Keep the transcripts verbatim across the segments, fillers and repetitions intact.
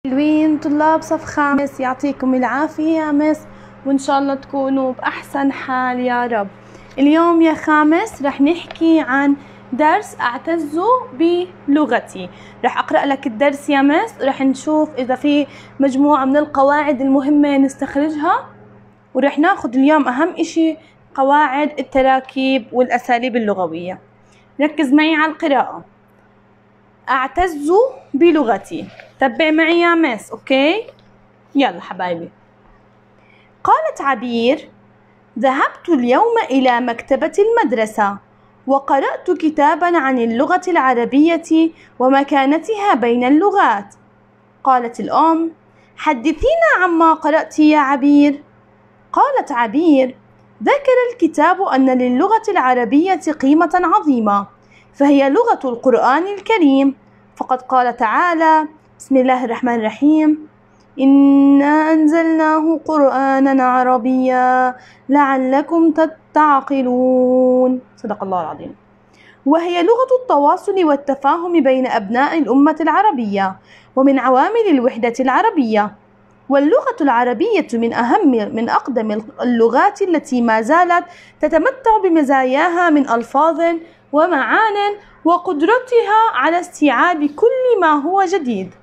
حلوين طلاب صف خامس، يعطيكم العافية يا مس، وإن شاء الله تكونوا بأحسن حال يا رب. اليوم يا خامس رح نحكي عن درس أعتز بلغتي. رح أقرأ لك الدرس يا مس، رح نشوف إذا في مجموعة من القواعد المهمة نستخرجها، ورح ناخد اليوم أهم إشي قواعد التراكيب والأساليب اللغوية. ركز معي على القراءة. أعتز بلغتي، تبع معي يا مس. أوكي يلا حبايبي. قالت عبير: ذهبت اليوم إلى مكتبة المدرسة وقرأت كتابا عن اللغة العربية ومكانتها بين اللغات. قالت الأم: حدثينا عما قرأت يا عبير. قالت عبير: ذكر الكتاب أن للغة العربية قيمة عظيمة، فهي لغة القرآن الكريم، فقد قال تعالى: بسم الله الرحمن الرحيم: إنا أنزلناه قرآنا عربيا لعلكم تعقلون. صدق الله العظيم. وهي لغة التواصل والتفاهم بين أبناء الأمة العربية، ومن عوامل الوحدة العربية. واللغة العربية من أهم من أقدم اللغات التي ما زالت تتمتع بمزاياها من ألفاظ ومعان وقدرتها على استيعاب كل ما هو جديد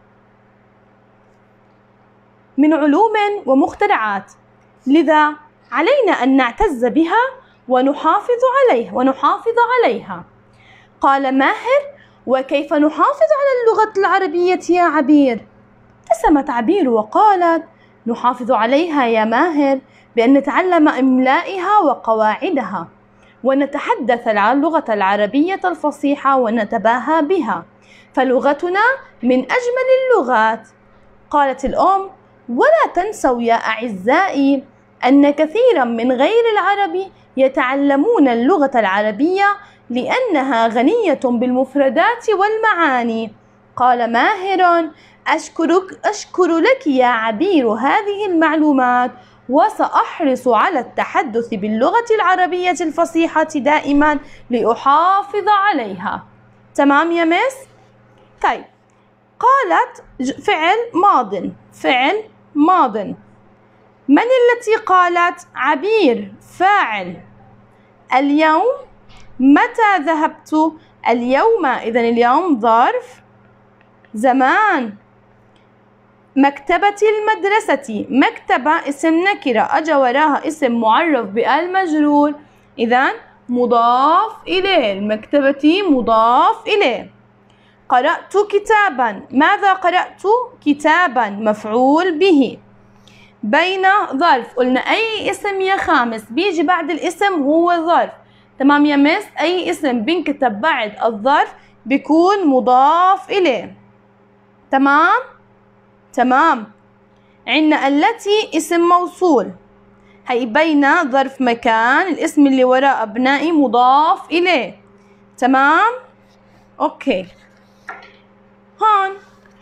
من علوم ومخترعات، لذا علينا أن نعتز بها ونحافظ عليها ونحافظ عليها. قال ماهر: وكيف نحافظ على اللغة العربية يا عبير؟ ابتسمت عبير وقالت: نحافظ عليها يا ماهر بأن نتعلم إملائها وقواعدها، ونتحدث اللغة العربية الفصيحة ونتباهى بها، فلغتنا من أجمل اللغات. قالت الأم: ولا تنسوا يا أعزائي أن كثيرا من غير العرب يتعلمون اللغة العربية لأنها غنية بالمفردات والمعاني. قال ماهر: أشكرك أشكر لك يا عبير هذه المعلومات، وسأحرص على التحدث باللغة العربية الفصيحة دائما لأحافظ عليها. تمام يا مس؟ طيب، قالت فعل ماض، فعل ماض. من التي قالت؟ عبير، فاعل. اليوم، متى ذهبت؟ اليوم، إذن اليوم ظرف زمان. مكتبة المدرسة، مكتبة اسم نكرة أجا وراها اسم معرف بآل مجرور، إذن مضاف إليه. المكتبة مضاف إليه. قرأت كتابا، ماذا قرأت؟ كتابا مفعول به. بين ظرف، قلنا أي اسم يا خامس بيجي بعد الاسم هو ظرف. تمام يا مس؟ أي اسم بينكتب بعد الظرف بيكون مضاف إليه. تمام؟ تمام. عندنا التي اسم موصول، هي بين ظرف مكان، الاسم اللي وراء أبنائي مضاف إليه. تمام؟ أوكي. هون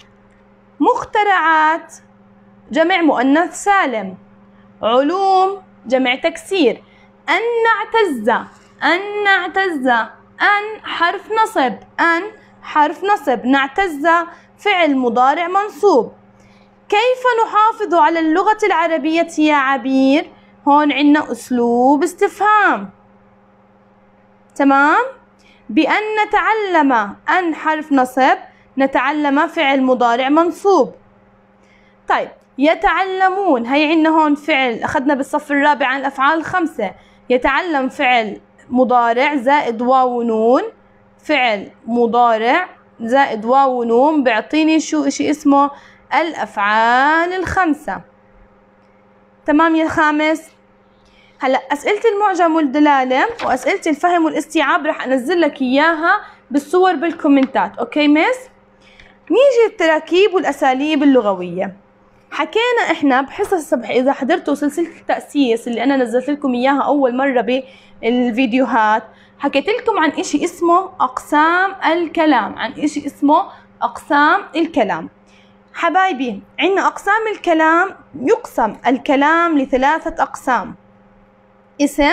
مخترعات جمع مؤنث سالم، علوم جمع تكسير. أن نعتز، أن نعتز، أن حرف نصب، أن حرف نصب. نعتز فعل مضارع منصوب. كيف نحافظ على اللغة العربية يا عبير؟ هون عندنا أسلوب استفهام. تمام؟ بأن نتعلم، أن حرف نصب، نتعلم فعل مضارع منصوب. طيب، يتعلمون، هي عندنا هون فعل أخذنا بالصف الرابع عن الأفعال الخمسة. يتعلم فعل مضارع زائد واو ونون، فعل مضارع زائد واو ونون بيعطيني شو إشي اسمه الأفعال الخمسة. تمام يا خامس؟ هلا أسئلة المعجم والدلالة وأسئلة الفهم والاستيعاب رح أنزل لك إياها بالصور بالكومنتات. أوكي مس؟ نيجي التراكيب والأساليب اللغوية. حكينا إحنا بحصص الصبح، إذا حضرتوا سلسلة التأسيس اللي أنا نزلت لكم إياها أول مرة بالفيديوهات، حكيت لكم عن إشي اسمه أقسام الكلام، عن إشي اسمه أقسام الكلام. حبايبي، عندنا أقسام الكلام، يقسم الكلام لثلاثة أقسام: اسم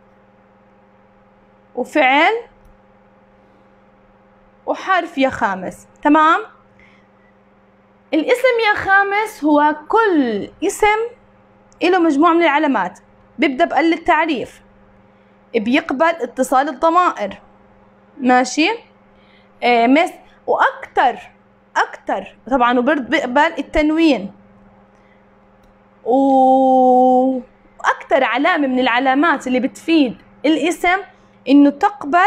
وفعل وحرف يا خامس. تمام؟ الاسم يا خامس هو كل اسم له مجموعة من العلامات، بيبدأ بقل التعريف، بيقبل اتصال الضمائر، ماشي؟ آه مس وأكتر أكتر طبعا وبرضه بيقبل التنوين، وأكتر علامة من العلامات اللي بتفيد الاسم إنه تقبل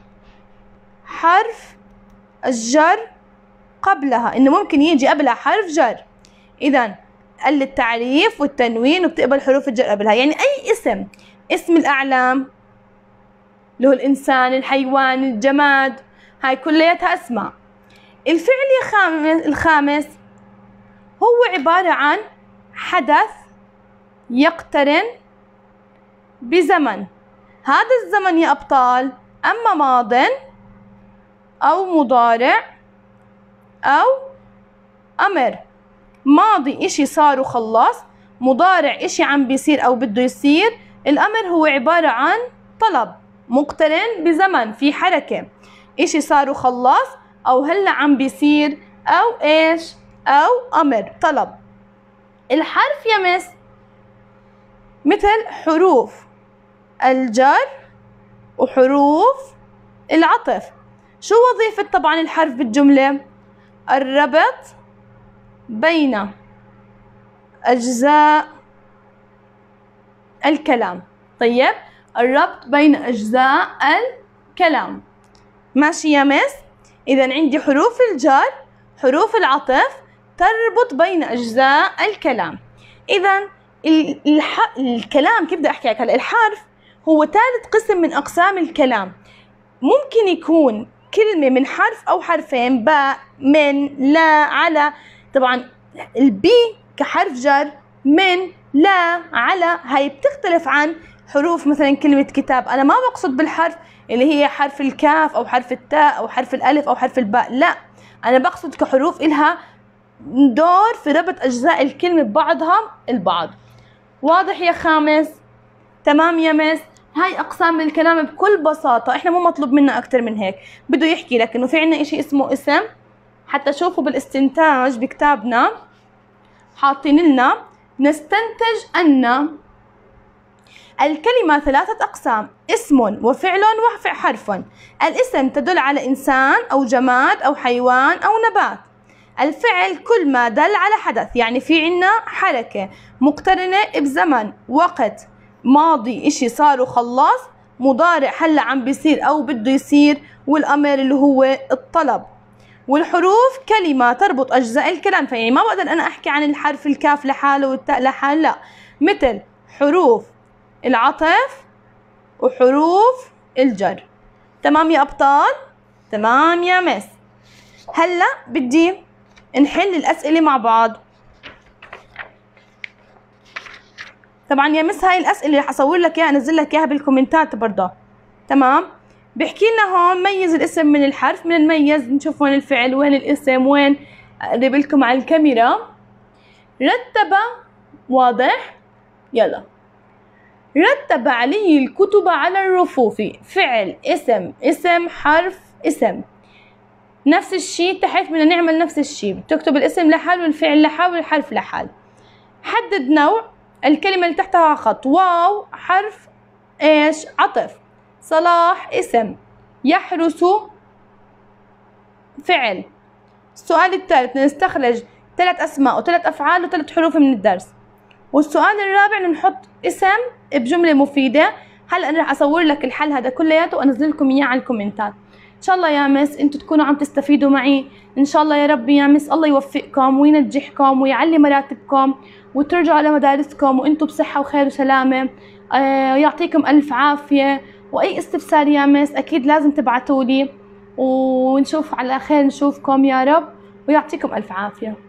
حرف الجر قبلها، إنه ممكن يجي قبلها حرف جر. إذا قل التعريف والتنوين وبتقبل حروف الجر قبلها. يعني أي اسم، اسم الأعلام اللي هو الإنسان، الحيوان، الجماد، هاي كلياتها أسماء. الفعل يا خامس الخامس هو عبارة عن حدث يقترن بزمن. هذا الزمن يا أبطال أما ماض أو مضارع أو أمر. ماضي إشي صار وخلص، مضارع إشي عم بيصير أو بده يصير، الأمر هو عبارة عن طلب مقترن بزمن في حركة، إشي صار وخلص أو هلا عم بيصير أو إيش أو أمر طلب. الحرف يا مس مثل حروف الجر وحروف العطف. شو وظيفة طبعا الحرف بالجملة؟ الربط بين أجزاء الكلام. طيب الربط بين أجزاء الكلام، ماشي يا مس؟ إذا عندي حروف الجر، حروف العطف تربط بين أجزاء الكلام. إذا الح... الكلام كيف بدي أحكي لك هلا؟ الحرف هو ثالث قسم من أقسام الكلام. ممكن يكون كلمة من حرف أو حرفين، باء، من، لا، على. طبعا البي كحرف جر، من، لا، على، هاي بتختلف عن حروف مثلا كلمة كتاب. أنا ما بقصد بالحرف اللي هي حرف الكاف أو حرف التاء أو حرف الألف أو حرف الباء، لا، أنا بقصد كحروف إلها دور في ربط أجزاء الكلمة ببعضها البعض. واضح يا خامس؟ تمام يا مس؟ هاي أقسام الكلام بكل بساطة. إحنا مو مطلوب منا أكتر من هيك. بده يحكي لك إنه في عنا إشي اسمه اسم، حتى شوفوا بالاستنتاج بكتابنا حاطين لنا نستنتج أن الكلمة ثلاثة أقسام: اسم وفعل وحرف. الاسم تدل على إنسان أو جماد أو حيوان أو نبات. الفعل كل ما دل على حدث، يعني في عنا حركة مقترنة بزمن، وقت، ماضي إشي صار وخلص، مضارع هلا عم بيصير أو بده يصير، والأمر اللي هو الطلب. والحروف كلمة تربط أجزاء الكلام، فيعني ما بقدر أنا أحكي عن الحرف الكاف لحاله والتاء لحاله، لا، مثل حروف العطف وحروف الجر. تمام يا أبطال؟ تمام يا مس؟ هلا بدي نحل الأسئلة مع بعض. طبعا يا مس هاي الأسئلة اللي حصور لك اياها انزل لك اياها بالكومنتات برضه. تمام؟ بحكي لنا هون ميز الاسم من الحرف. من نميز نشوف وين الفعل وين الاسم وين. اقرب لكم على الكاميرا. رتب، واضح؟ يلا. رتب علي الكتب على الرفوف. فعل، اسم، اسم، حرف، اسم. نفس الشيء تحت بدنا نعمل نفس الشيء، بتكتب الاسم لحال والفعل لحال والحرف لحال. حدد نوع الكلمة اللي تحتها خط. واو حرف ايش؟ عطف. صلاح اسم. يحرس فعل. السؤال الثالث نستخرج ثلاث اسماء وثلاث افعال وثلاث حروف من الدرس. والسؤال الرابع نحط اسم بجملة مفيدة. هلا انا رح اصور لك الحل هذا كلياته وانزل لكم اياه على الكومنتات. ان شاء الله يا مس انتم تكونوا عم تستفيدوا معي، ان شاء الله يا رب يا مس الله يوفقكم وينجحكم ويعلي مراتبكم وترجعوا لمدارسكم وانتم بصحة وخير وسلامة. آه يعطيكم الف عافية. واي استفسار يا مس اكيد لازم تبعتوا لي، ونشوف على خير نشوفكم يا رب ويعطيكم الف عافية.